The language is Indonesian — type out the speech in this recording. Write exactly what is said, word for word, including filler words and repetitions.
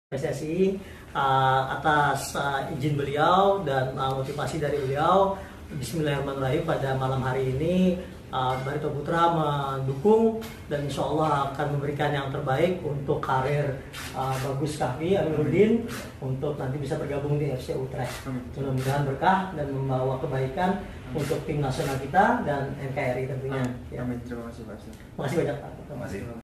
P S S I uh, atas uh, izin beliau dan uh, motivasi dari beliau. Bismillahirrahmanirrahim, pada malam hari ini uh, Barito Putra mendukung dan insya Allah akan memberikan yang terbaik untuk karir uh, Bagus Kahfi Amiruddin untuk nanti bisa bergabung di F C Utrecht. Mudah-mudahan berkah dan membawa kebaikan untuk tim nasional kita dan N K R I tentunya. Amin. Terima kasih Pak. Terima kasih banyak Pak. Terima kasih.